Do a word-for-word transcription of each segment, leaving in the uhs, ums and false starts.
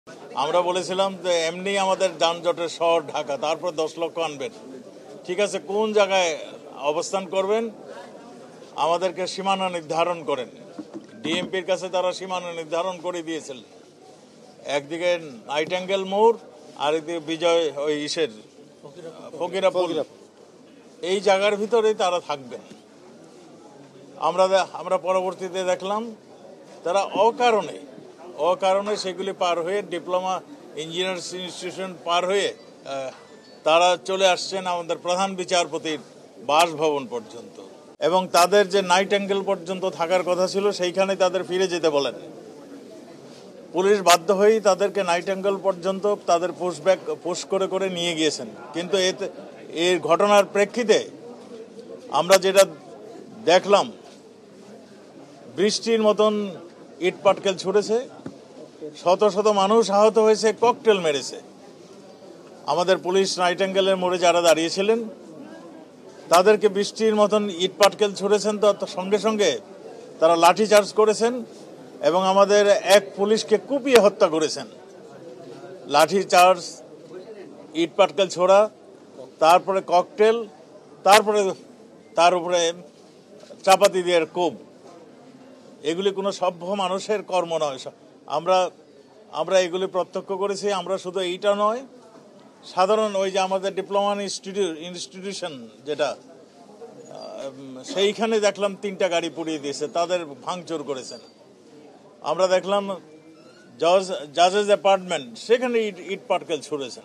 আমরা বলেছিলাম যে এমনি আমাদের যানজটের শহর ঢাকা, তারপর দশ লক্ষ আনবেন। ঠিক আছে, কোন জায়গায় অবস্থান করবেন আমাদেরকে সীমানা নির্ধারণ করেন। ডিএমপির কাছে তারা সীমানা নির্ধারণ করে দিয়েছিল, একদিকে নাইটেঙ্গেল মোড় আর একদিকে বিজয় ওই ইসের ফকিরাপুর, এই জায়গার ভিতরেই তারা থাকবেন। আমরা আমরা পরবর্তীতে দেখলাম তারা অকারণে অকারণে সেগুলি পার হয়ে ডিপ্লোমা ইঞ্জিনিয়ার্স ইনস্টিটিউশন পার হয়ে তারা চলে আসছেন আমাদের প্রধান বিচারপতির বাসভবন পর্যন্ত, এবং তাদের যে নাইটেঙ্গেল পর্যন্ত থাকার কথা ছিল সেইখানে তাদের ফিরে যেতে বলেন। পুলিশ বাধ্য হয়েই তাদেরকে নাইটেঙ্গেল পর্যন্ত তাদের পুশ ব্যাক পুশ করে করে নিয়ে গিয়েছেন। কিন্তু এতে এর ঘটনার প্রেক্ষিতে আমরা যেটা দেখলাম, বৃষ্টির মতন ইট পাটকেল ছুড়েছে, শত শত মানুষ আহত হয়েছে, ককটেল মেরেছে। আমাদের পুলিশ নাইটেঙ্গেলের মোড়ে যারা দাঁড়িয়েছিলেন তাদেরকে বৃষ্টির মতন ইট পাটকেল ছুড়েছেন, তো সঙ্গে সঙ্গে তারা লাঠি চার্জ করেছেন এবং আমাদের এক পুলিশকে কুপিয়ে হত্যা করেছেন। লাঠি চার্জ, ইট পাটকেল ছোড়া, তারপরে ককটেল, তারপরে তার উপরে চাপাতি দিয়ে কোপ, এগুলি কোনো সভ্য মানুষের কর্ম নয়। আমরা আমরা এগুলি প্রত্যক্ষ করেছি। আমরা শুধু এইটা নয়, সাধারণ ওই যে আমাদের ডিপ্লোমা ইনস্টিটিউশন যেটা, সেইখানে দেখলাম তিনটা গাড়ি পুড়িয়ে দিয়েছে, তাদের ভাঙচুর করেছেন। আমরা দেখলাম জজ জাজেস অ্যাপার্টমেন্ট, সেখানে ইট ইট পাটকেল ছুড়েছেন।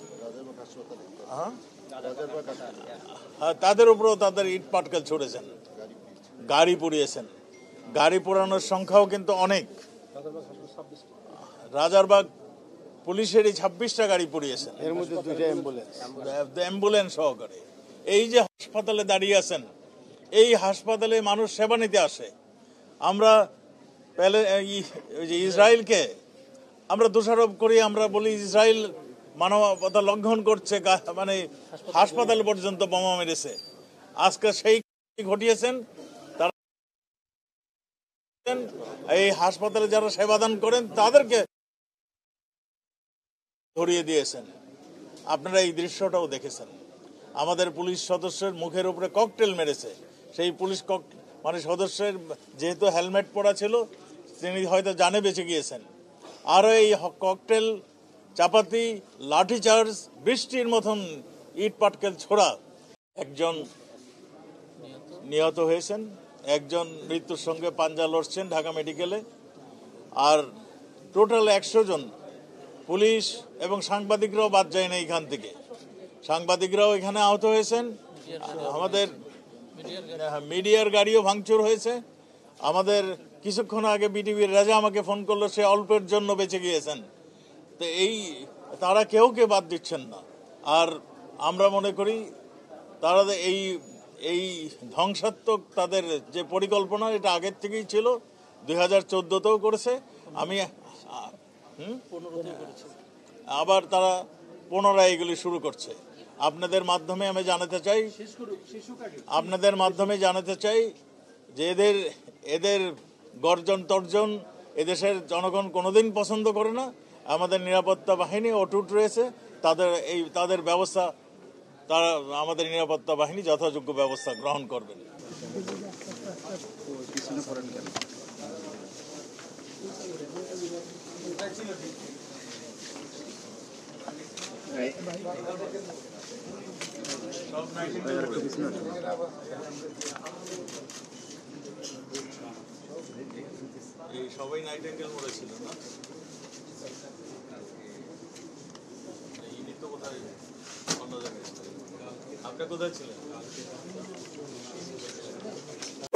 হ্যাঁ, তাদের উপরেও তাদের ইট পাটকেল ছুড়েছেন, গাড়ি পুড়িয়েছেন। গাড়ি পোড়ানোর সংখ্যাও কিন্তু অনেক। রাজারবাগ পুলিশেরই ছাব্বিশটা গাড়ি পুড়িয়েছেন, এর মধ্যে দুইটা অ্যাম্বুলেন্স অ্যাম্বুলেন্স সহকারে। এই যে হাসপাতালে দাঁড়িয়ে আছেন, এই হাসপাতালে মানুষ সেবা নিতে আসে। আমরা ইসরায়েলকে আমরা দোষারোপ করি, আমরা বলি ইসরায়েল মানবতা লঙ্ঘন করছে, মানে হাসপাতাল পর্যন্ত বোমা মেরেছে। আজকে সেই ঘটিয়েছেন, তারা এই হাসপাতালে যারা সেবাদান করেন তাদেরকে ধরিয়ে দিয়েছেন। আপনারা এই দৃশ্যটাও দেখেছেন। আমাদের পুলিশ সদস্যের মুখের উপরে ককটেল মেরেছে। সেই পুলিশ মানে সদস্যের যেহেতু হেলমেট পরা ছিল, তিনি হয়তো জানে বেঁচে গিয়েছেন। আরও এই ককটেল, চাপাতি, লাঠিচার্জ, বৃষ্টির মতন ইট পাটকেল ছোড়া, একজন নিহত হয়েছেন, একজন মৃত্যুর সঙ্গে পাঞ্জা লড়ছেন ঢাকা মেডিকেলে। আর টোটাল একশো জন পুলিশ এবং সাংবাদিকরাও বাদ যায় না এখান থেকে। সাংবাদিকরাও এখানে আহত হয়েছেন। আমাদের মিডিয়ার গাড়িও ভাঙচুর হয়েছে। আমাদের কিছুক্ষণ আগে বিটিভির রাজা আমাকে ফোন করলো, সে অল্পের জন্য বেঁচে গিয়েছেন। তো এই তারা কেউ কে বাদ দিচ্ছেন না। আর আমরা মনে করি তারা এই এই ধ্বংসাত্মক তাদের যে পরিকল্পনা, এটা আগের থেকেই ছিল, দুই হাজার চোদ্দতেও করেছে। আমি আবার তারা পুনরায় এগুলি শুরু করছে। আপনাদের মাধ্যমে আমি জানাতে চাই আপনাদের মাধ্যমে জানাতে চাই যে এদের এদের গর্জন তর্জন এদেশের জনগণ কোনোদিন পছন্দ করে না। আমাদের নিরাপত্তা বাহিনী অটুট রয়েছে, তাদের এই তাদের ব্যবস্থা, তারা আমাদের নিরাপত্তা বাহিনী যথাযোগ্য ব্যবস্থা গ্রহণ করবেন। এই সবাই নাইটেঙ্গেল মরেছিল না? ইনি তো কোথায় অন্য জায়গায়, আপনি কোথায় ছিলেন?